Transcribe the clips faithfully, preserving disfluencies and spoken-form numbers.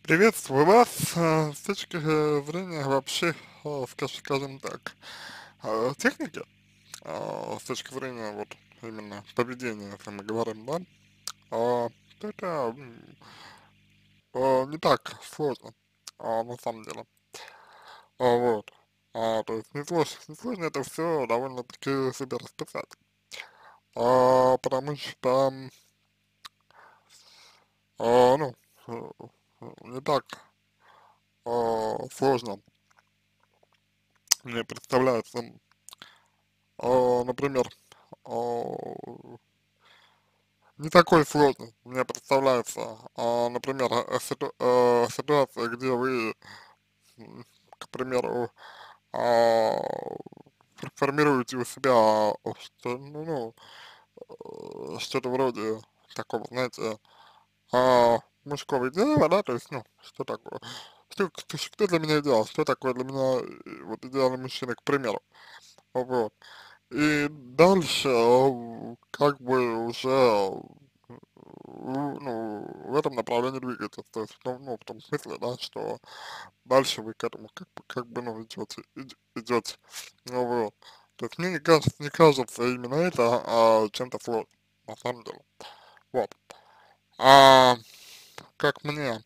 Приветствую вас. Э, С точки э, зрения вообще, э, скаж- скажем так, э, техники, э, с точки зрения вот именно поведения, если мы говорим, да, а, то это м, э, не так сложно, а, на самом деле. А, вот. А, то есть не сложно, не сложно это все довольно-таки себе расписать. А, потому что, м, а, ну, э, э, не так а, сложно мне представляется, а, например, а, не такой сложный, мне представляется, а, например, э, ситу- э, ситуация, где вы, м, к примеру, а, фор- формируете у себя, а, что, ну, ну, э, что-то вроде такого, знаете, а, мужского идеала, да, то есть, ну, что такое, что, кто, что для меня идеал, что такое для меня э, вот идеальный мужчина, к примеру, вот. И дальше, э, как бы уже ну, ну, в этом направлении двигаться, то есть, ну, ну, в том смысле, да, что дальше вы к этому как бы, как бы, ну, идете, идете, ну, вот. То есть мне не кажется, не кажется именно это а, чем-то сложным, на самом деле, вот. А как мне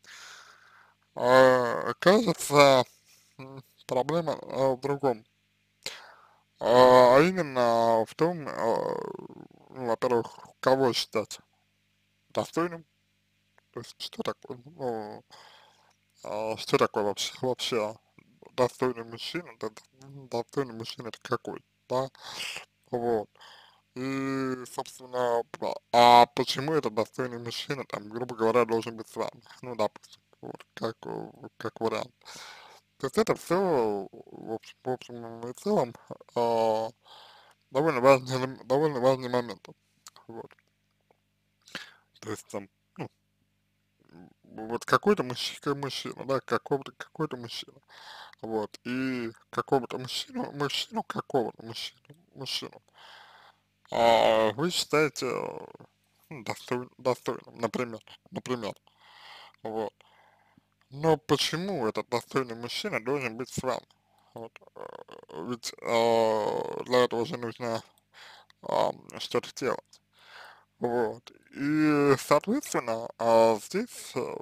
а, кажется, м, проблема а, в другом, а, а именно в том, а, ну, во-первых, кого считать достойным, то есть что такое, ну, а, что такое вообще, вообще достойный мужчина, да, д- достойный мужчина это какой, да, вот. И, собственно, п- а почему этот достойный мужчина, там, грубо говоря, должен быть с вами, ну, допустим, вот, как, э, как вариант. То есть это все, в общем, в общем и целом, а, довольно важный, элем- довольно важный момент, вот. То есть там, ну, вот какой-то мужчина, мужчина, да, какого-то, какой-то мужчина. Вот, и какого-то мужчину, мужчину, какого-то мужчину, мужчину, а вы считаете э, ну, достой, достойным, например, например, вот. Но почему этот достойный мужчина должен быть с вами? Вот, э, ведь э, для этого же нужно а, что-то делать. Вот. И, соответственно, а здесь э,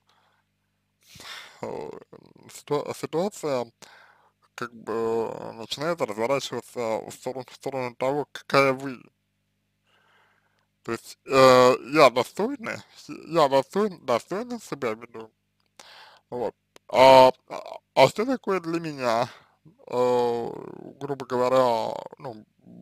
э, ситуа- ситуация как бы э, начинает разворачиваться в сторону, в сторону того, какая вы. То есть э, я достойный, я достойный, достойный себя веду. Вот. А, а, а что такое для меня, э, грубо говоря, ну,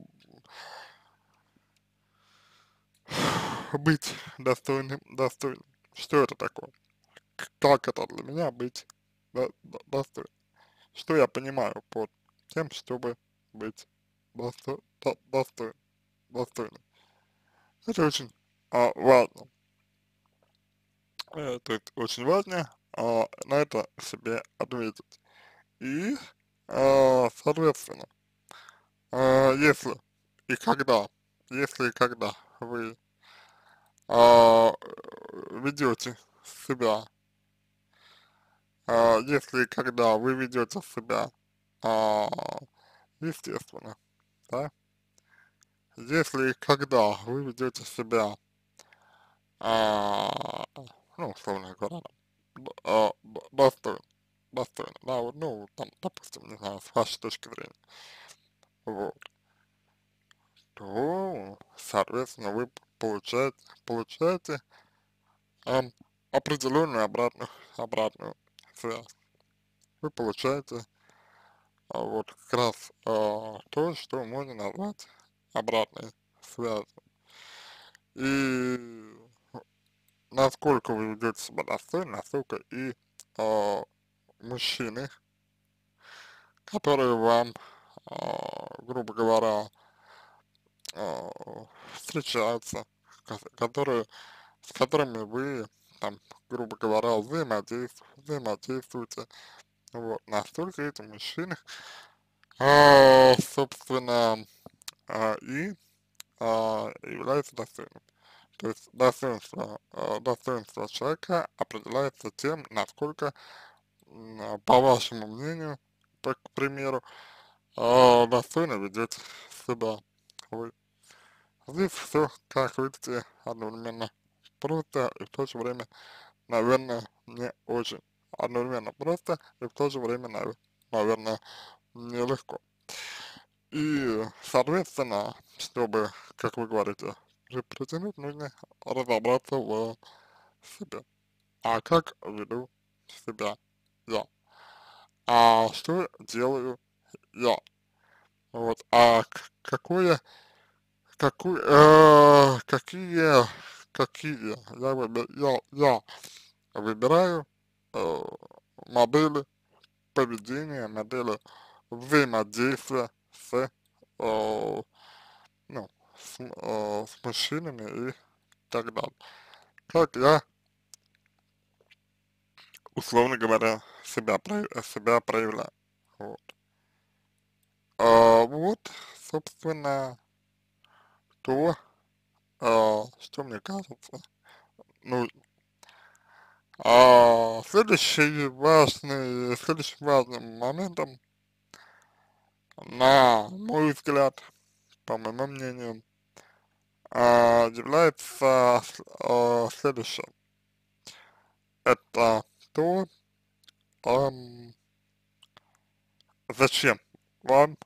быть достойным, достойным? Что это такое? К- Как это для меня быть до- до- достойным? Что я понимаю под тем, чтобы быть досто, до- достойным, достойным? Это очень а, важно. Э, то есть очень важно а, на это себе ответить. И, а, соответственно, а, если и когда, если и когда вы а, ведете себя, а, если и когда вы ведете себя а, естественно, да, если и когда вы ведете себя, а, ну, условно говоря, д- а, д- достойно, достойно, да, вот, ну, там, допустим, не знаю, с вашей точки зрения, вот, то, соответственно, вы получаете, получаете ам, определенную обратную, обратную связь. Вы получаете а, вот как раз а, то, что можно назвать обратной связью. И насколько вы ведете себя достойно, настолько и а, мужчины, которые вам, а, грубо говоря, а, встречаются, ко- которые, с которыми вы, там, грубо говоря, взаимодействуете, взаимодействуете, вот, настолько эти мужчины, а, собственно, а, и а, являются достойными. То есть достоинство, э, достоинство человека определяется тем, насколько, м, по вашему мнению, по, к примеру, э, достойно ведете себя вы. Здесь все, как видите, одновременно просто и в то же время, наверное, не очень. Одновременно просто и в то же время, нав- наверное, нелегко. И, соответственно, чтобы, как вы говорите, при- притянуть, нужно разобраться в себе. А как веду себя я? А что делаю я? Вот, а к- какое, какой, э, какие, какие я, выби- я, я выбираю э, модели поведения, модели взаимодействия с, э, ну, с, э, с мужчинами и так далее. Как я, условно говоря, себя, про- себя проявляю. Вот. А, вот, собственно, то, а, что мне кажется, ну, а, следующий важный, следующим важным моментом, на мой взгляд, по моему мнению, а, является с- а, следующее. Это то, ам, зачем вам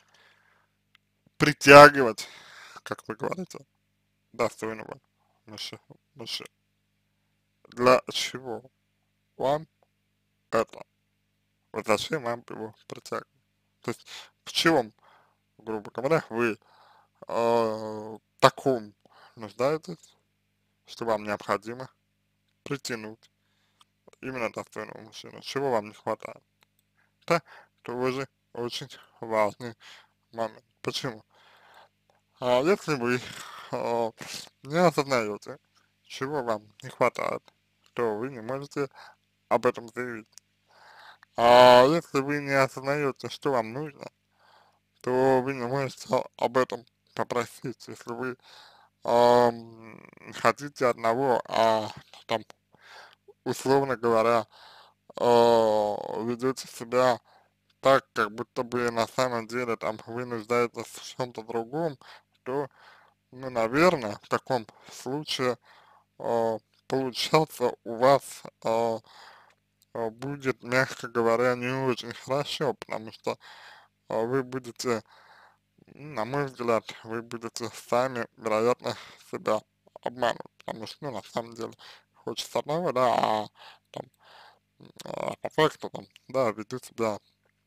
притягивать, как вы говорите, достойного мужчину. мужчину. Для чего вам это? Вот зачем вам его притягивать? То есть в чем, грубо говоря, вы э, таком нуждаетесь, что вам необходимо притянуть именно достойного мужчину? Чего вам не хватает? Это тоже очень важный момент. Почему? А если вы э, не осознаете, чего вам не хватает, то вы не можете об этом заявить. А если вы не осознаете, что вам нужно, то вы не можете о- об этом попросить. Если вы ам, хотите одного, а там, условно говоря, а, ведете себя так, как будто бы на самом деле там вы нуждаетесь в чем-то другом, то, ну, наверное, в таком случае а, получаться у вас а, а, будет, мягко говоря, не очень хорошо, потому что а, вы будете, на мой взгляд, вы будете сами, вероятно, себя обманывать, потому что, ну, на самом деле, хочется одного, да, а там, а, по факту, там, да, ведут себя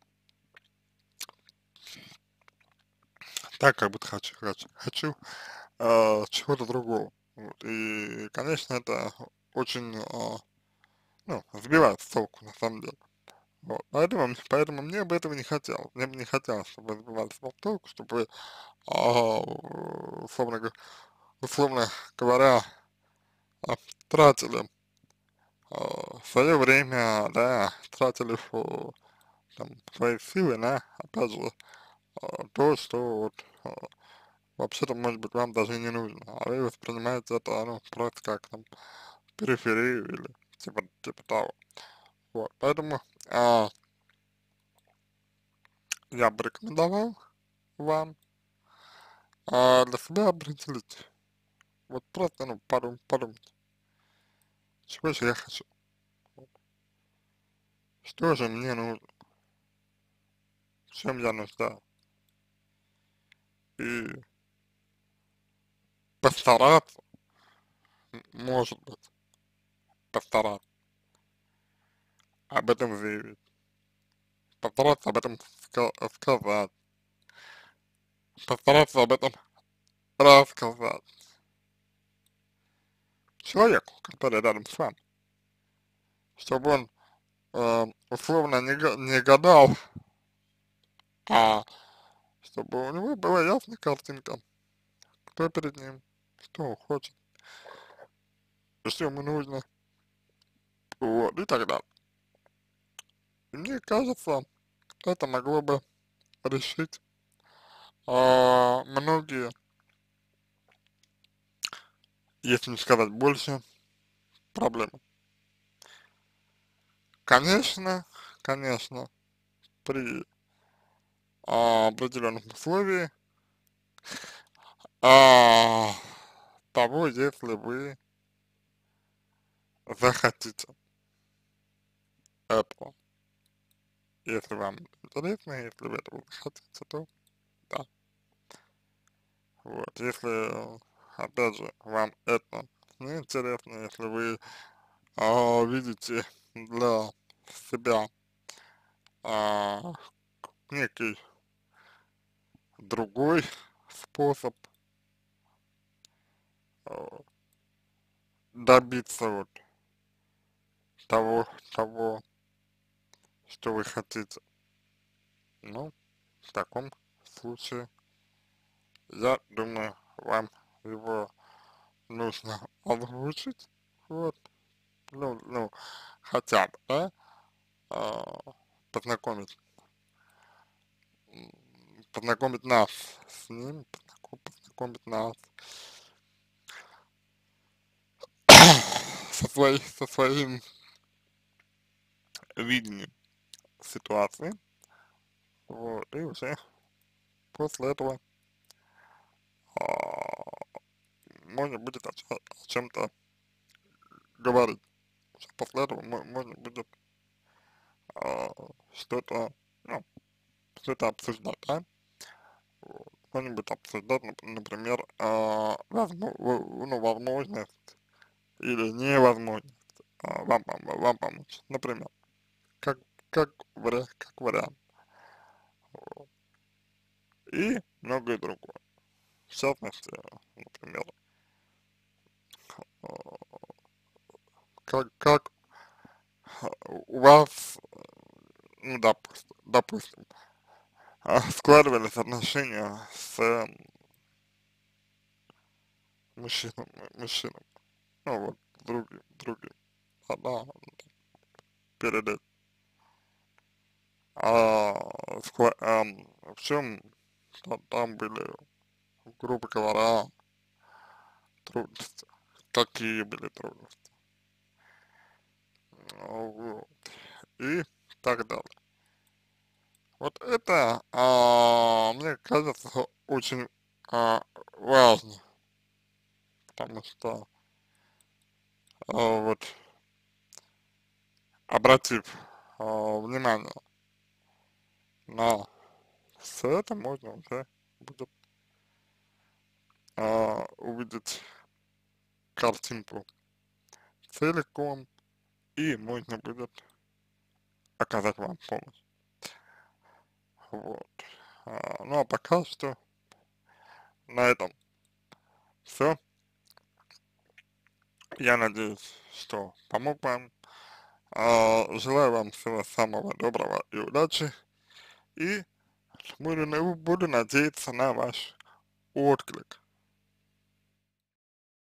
так, как будто хочу, хочу, хочу а, чего-то другого. Вот. И, конечно, это очень, а, ну, сбивает с толку, на самом деле. Вот. Поэтому, поэтому мне бы этого не хотелось. Мне бы не хотелось, чтобы вы сбивали с толку, чтобы вы, а, условно, г- условно говоря, а, тратили свое время, да, тратили фу, там, свои силы на, опять же, а, то, что вот а, вообще-то, может быть, вам даже и не нужно, а вы воспринимаете это, ну, просто как там периферию или типа, типа того. Вот, поэтому а, я бы рекомендовал вам а, для себя определить, вот просто, ну, подум, подумать, чего же я хочу, вот, что же мне нужно, в чем я нуждаюсь, и постараться, м, может быть, постараться об этом заявить, постараться об этом ска сказать, постараться об этом рассказать человеку, который рядом с вами, чтобы он э, условно не, га- не гадал, а чтобы у него была ясная картинка, кто перед ним, что он хочет, что ему нужно, вот, и так далее. И мне кажется, это могло бы решить а, многие если не сказать больше, проблемы. Конечно, конечно, при а, определенных условиях а, того, если вы захотите этого. Если вам интересно, если вы этого захотите, то да. Вот, если, опять же, вам это не интересно, если вы а, видите для себя а, некий другой способ а, добиться вот того, того, что вы хотите. Ну, в таком случае, я думаю, вам его нужно озвучить, вот, ну, ну, хотя бы, да, а, познакомить, м, познакомить нас с ним, познаком- познакомить нас со, своей, со своим видением ситуации, вот, и уже после этого а, можно будет о, чё- о чем-то говорить. Уже после этого мо- можно будет а, что-то, ну, что-то обсуждать, да, вот. Можно будет обсуждать, нап- например, а, возмо- в- ну, возможность или невозможность а, вам, пом- вам помочь, например, как, как, вари- как вариант, вот. И многое другое. В частности, например, а, как, как у вас, ну, допустим, допустим, а, складывались отношения с мужчиной, мужчиной, ну вот, другим, другим, а, да, перед этим. А, скла- ам, в чем там были, грубо говоря, трудности? Какие были трудности? А, вот. И так далее. Вот это, а, мне кажется, очень а, важно, потому что а, вот, обратив а, внимание на все это, можно уже будет а, увидеть картинку целиком, и можно будет оказать вам помощь. Вот. А, ну а пока что на этом все. Я надеюсь, что помог вам. А, желаю вам всего самого доброго и удачи. И буду, на- буду надеяться на ваш отклик.